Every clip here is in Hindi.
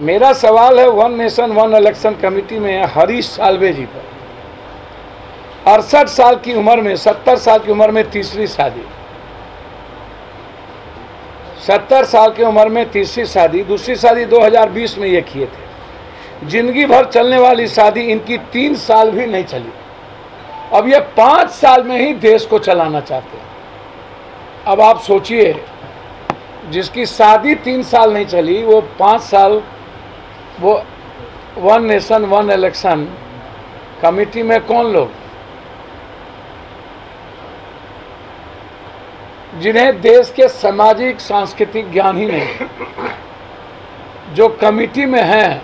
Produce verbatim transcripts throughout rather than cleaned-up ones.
मेरा सवाल है one nation one election committee में हरीश साल्वे जी पर। अड़सठ साल की उम्र में, सत्तर साल की उम्र में तीसरी शादी, सत्तर साल की उम्र में तीसरी शादी, दूसरी शादी दो हज़ार बीस में ये किए थे। जिंदगी भर चलने वाली शादी इनकी तीन साल भी नहीं चली। अब ये पाँच साल में ही देश को चलाना चाहते हैं। अब आप सोचिए, जिसकी शादी तीन साल नहीं चली वो पाँच साल वो one nation one election committee में कौन लोग, जिन्हें देश के सामाजिक सांस्कृतिक ज्ञान ही नहीं, जो कमेटी में हैं,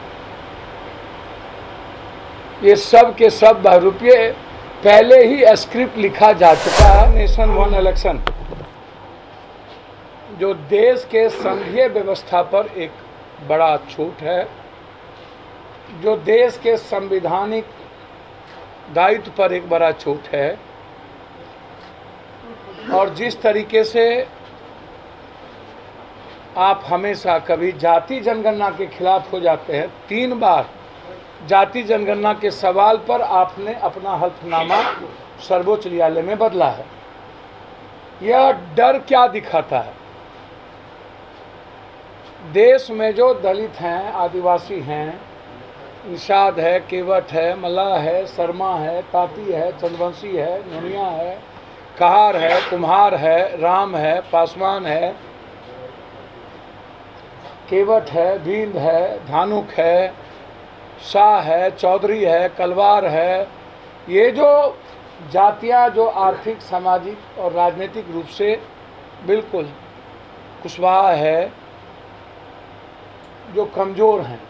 ये सब के सब बहरूपीय पहले ही स्क्रिप्ट लिखा जा चुका है। नेशन वन इलेक्शन जो देश के संघीय व्यवस्था पर एक बड़ा छूट है, जो देश के संवैधानिक दायित्व पर एक बड़ा छूट है, और जिस तरीके से आप हमेशा कभी जाति जनगणना के खिलाफ हो जाते हैं, तीन बार जाति जनगणना के सवाल पर आपने अपना हल्फनामा सर्वोच्च न्यायालय में बदला है। यह डर क्या दिखाता है? देश में जो दलित हैं, आदिवासी हैं, निषाद है, केवट है, मल्लाह है, शर्मा है, ताती है, चंद्रवंशी है, नोनिया है, कहार है, कुम्हार है, राम है, पासवान है, केवट है, बींद है, धानुक है, शाह है, चौधरी है, कलवार है, ये जो जातियां जो आर्थिक, सामाजिक और राजनीतिक रूप से बिल्कुल कुशवाहा है, जो कमज़ोर हैं,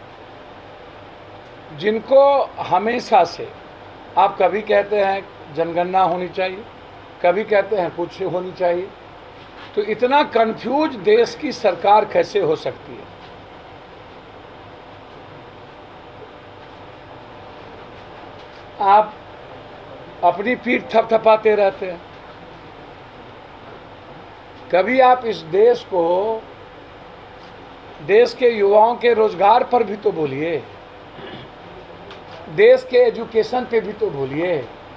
जिनको हमेशा से आप कभी कहते हैं जनगणना होनी चाहिए, कभी कहते हैं कुछ होनी चाहिए, तो इतना कंफ्यूज देश की सरकार कैसे हो सकती है? आप अपनी पीठ थपथपाते रहते हैं। कभी आप इस देश को, देश के युवाओं के रोजगार पर भी तो बोलिए, देश के एजुकेशन पे भी तो बोलिए,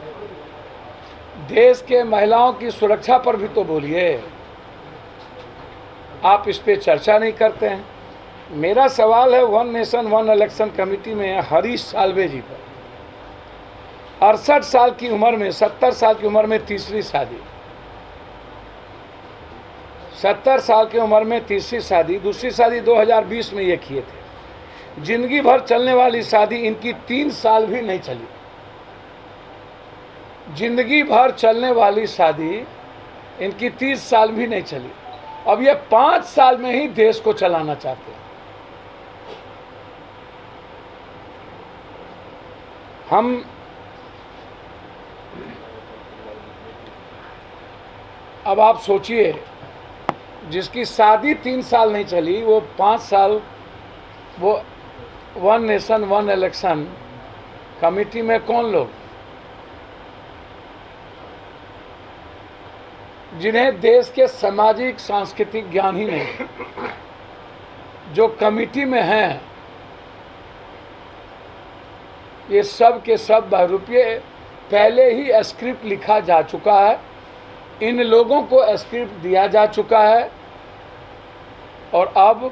देश के महिलाओं की सुरक्षा पर भी तो बोलिए। आप इस पे चर्चा नहीं करते हैं। मेरा सवाल है one nation one election committee में हरीश साल्वे जी पर। अड़सठ साल की उम्र में, सत्तर साल की उम्र में तीसरी शादी, सत्तर साल की उम्र में तीसरी शादी, दूसरी शादी दो हज़ार बीस में ये किए थे। जिंदगी भर चलने वाली शादी इनकी तीन साल भी नहीं चली। जिंदगी भर चलने वाली शादी इनकी तीस साल भी नहीं चली। अब ये पाँच साल में ही देश को चलाना चाहते हैं। हम अब आप सोचिए, जिसकी शादी तीन साल नहीं चली वो पाँच साल वो one nation one election committee में कौन लोग, जिन्हें देश के सामाजिक सांस्कृतिक ज्ञान ही नहीं, जो कमेटी में हैं, ये सब के सब बहरूपीय पहले ही स्क्रिप्ट लिखा जा चुका है। इन लोगों को स्क्रिप्ट दिया जा चुका है, और अब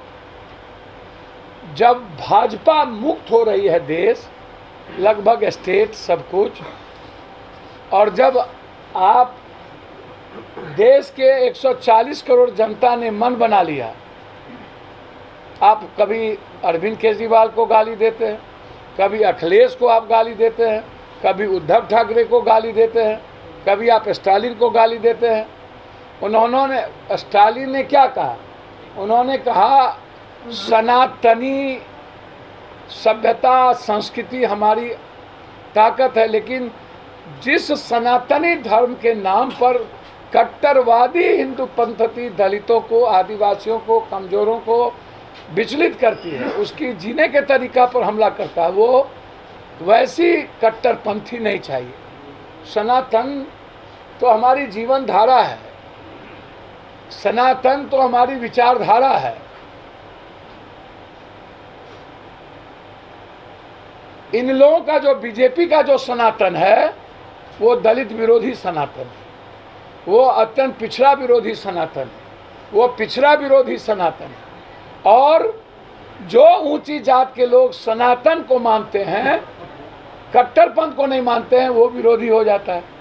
जब भाजपा मुक्त हो रही है देश, लगभग स्टेट सब कुछ, और जब आप देश के एक सौ चालीस करोड़ जनता ने मन बना लिया, आप कभी अरविंद केजरीवाल को गाली देते हैं, कभी अखिलेश को आप गाली देते हैं, कभी उद्धव ठाकरे को गाली देते हैं, कभी आप स्टालिन को गाली देते हैं। उन्होंने स्टालिन ने क्या कहा? उन्होंने कहा सनातनी सभ्यता संस्कृति हमारी ताकत है, लेकिन जिस सनातनी धर्म के नाम पर कट्टरवादी हिंदू पंथी दलितों को, आदिवासियों को, कमज़ोरों को विचलित करती है, उसकी जीने के तरीका पर हमला करता है, वो वैसी कट्टरपंथी नहीं चाहिए। सनातन तो हमारी जीवन धारा है, सनातन तो हमारी विचारधारा है। इन लोगों का जो बीजेपी का जो सनातन है वो दलित विरोधी सनातन है, वो अत्यंत पिछड़ा विरोधी सनातन है, वो पिछड़ा विरोधी सनातन है। और जो ऊंची जात के लोग सनातन को मानते हैं, कट्टरपंथ को नहीं मानते हैं, वो विरोधी हो जाता है।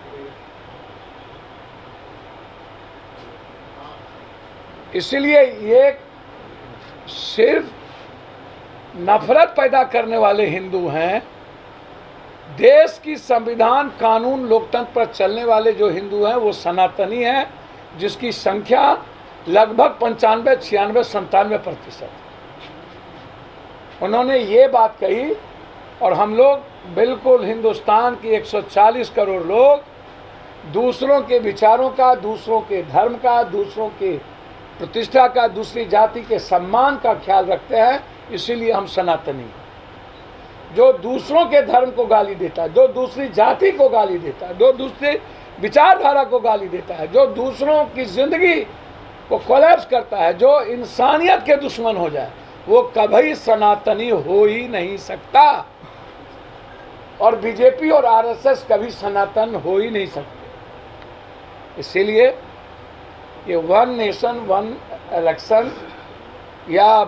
इसलिए ये सिर्फ नफरत पैदा करने वाले हिंदू हैं। देश की संविधान, कानून, लोकतंत्र पर चलने वाले जो हिंदू हैं वो सनातनी हैं, जिसकी संख्या लगभग पंचानवे छियानवे संतानवे प्रतिशत। उन्होंने ये बात कही और हम लोग बिल्कुल हिंदुस्तान की एक सौ चालीस करोड़ लोग दूसरों के विचारों का, दूसरों के धर्म का, दूसरों के प्रतिष्ठा का, दूसरी जाति के सम्मान का ख्याल रखते हैं। इसीलिए हम सनातनी। जो दूसरों के धर्म को गाली देता है, जो दूसरी जाति को गाली देता है, जो दूसरी विचारधारा को गाली देता है, जो दूसरों की जिंदगी को कोलैप्स करता है, जो इंसानियत के दुश्मन हो जाए, वो कभी सनातनी हो ही नहीं सकता। और बीजेपी और आरएसएस कभी सनातन हो ही नहीं सकते। इसीलिए ये वन नेशन वन इलेक्शन या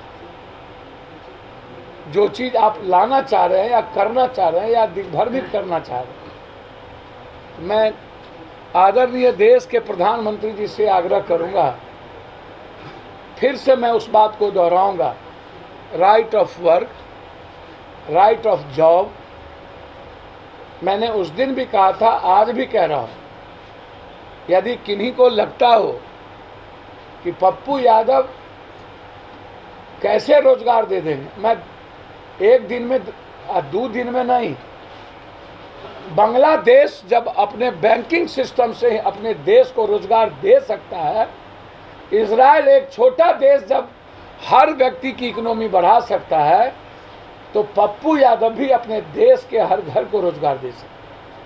जो चीज़ आप लाना चाह रहे हैं या करना चाह रहे हैं या दिग्भ्रमित करना चाह रहे हैं, मैं आदरणीय देश के प्रधानमंत्री जी से आग्रह करूंगा, फिर से मैं उस बात को दोहराऊंगा, right of work, right of job. मैंने उस दिन भी कहा था, आज भी कह रहा हूँ, यदि किन्हीं को लगता हो कि पप्पू यादव कैसे रोजगार दे देंगे, मैं एक दिन में, दो दिन में नहीं, बांग्लादेश जब अपने बैंकिंग सिस्टम से अपने देश को रोजगार दे सकता है, इजराइल एक छोटा देश जब हर व्यक्ति की इकोनॉमी बढ़ा सकता है, तो पप्पू यादव भी अपने देश के हर घर को रोजगार दे सकता है।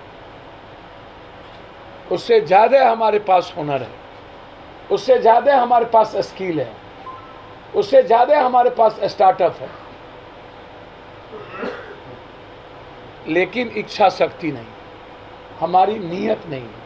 उससे ज़्यादा हमारे पास हुनर है, उससे ज़्यादा हमारे पास स्किल है, उससे ज़्यादा हमारे पास स्टार्टअप है, लेकिन इच्छा शक्ति नहीं, हमारी नीयत नहीं है।